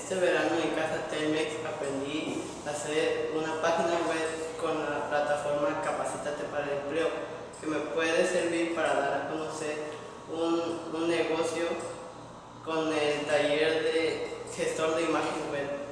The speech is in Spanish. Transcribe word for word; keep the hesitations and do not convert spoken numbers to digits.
Este verano en Casa Telmex aprendí a hacer una página web con la plataforma Capacítate para el Empleo, que me puede servir para dar a conocer un, un negocio con el taller de gestor de imagen web.